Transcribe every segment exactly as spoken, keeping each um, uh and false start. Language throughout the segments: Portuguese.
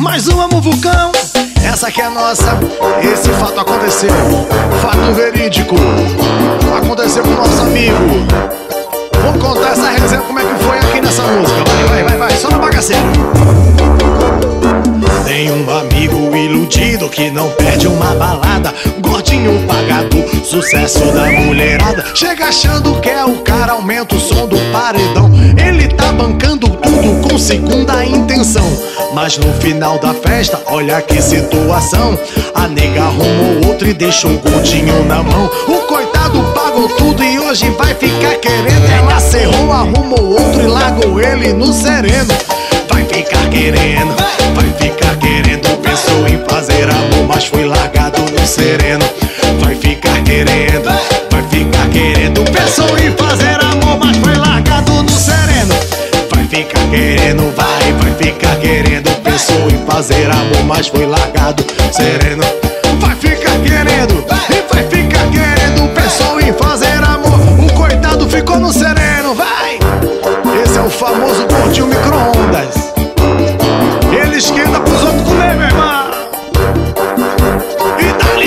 Mais uma Muvucão, essa aqui é nossa. Esse fato aconteceu, fato verídico, aconteceu com o nosso amigo. Vamos contar essa resenha, como é que foi aqui nessa música. Vai, vai, vai, vai, só na bagaceira. Tem um amigo iludido que não perde uma balada, gordinho pagado, sucesso da mulherada. Chega achando que é o cara, aumenta o som do paredão. Ele tá bancando tudo com segunda intenção, mas no final da festa, olha que situação. A nega arrumou outro e deixou o gordinho na mão. O coitado pagou tudo e hoje vai ficar querendo. Ela cerrou, arrumou outro e largou ele no sereno. Vai ficar querendo, vai ficar querendo. Pensou em fazer amor, mas foi largado no sereno. Vai ficar querendo, vai ficar querendo. Pensou em fazer amor, mas foi largado no sereno. Vai ficar querendo, vai, vai ficar querendo. Pensou em fazer amor, mas foi largado sereno. Vai ficar querendo, e vai ficar querendo. Pensou em fazer amor, o coitado ficou no sereno. Vai! Esse é o famoso gordinho micro-ondas. Ele esquenta pros outros comer, meu irmão. E dá-lhe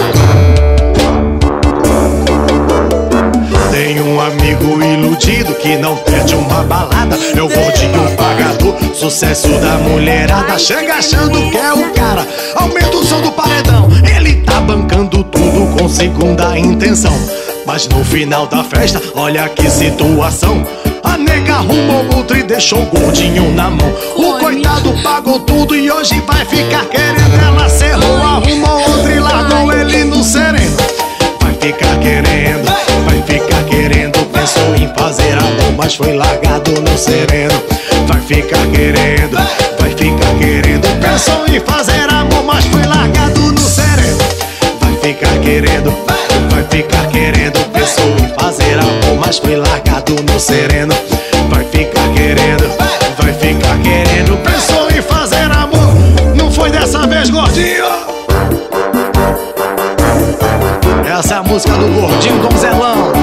Muvucão. Tem um amigo iludido que não perde uma balada, é o gordinho pagador, sucesso da mulherada. Chega achando que é o cara, aumenta o som do paredão. Ele tá bancando tudo com segunda intenção, mas no final da festa, olha que situação. A nega arrumou outro e deixou o gordinho na mão. O coitado pagou tudo e hoje vai ficar querendo. Ela cerrou, arrumou outro e largou ele no sereno. Vai ficar querendo, vai ficar querendo. Pensou em fazer amor, mas foi largado no sereno. Vai ficar querendo, vai ficar querendo. Pensou em fazer amor, mas foi largado no sereno. Vai ficar querendo, vai ficar querendo. Pensou em fazer amor, mas foi largado no sereno. Vai ficar querendo, vai ficar querendo. Pensou em fazer amor, não foi dessa vez, gordinho. Essa é a música do gordinho donzelão.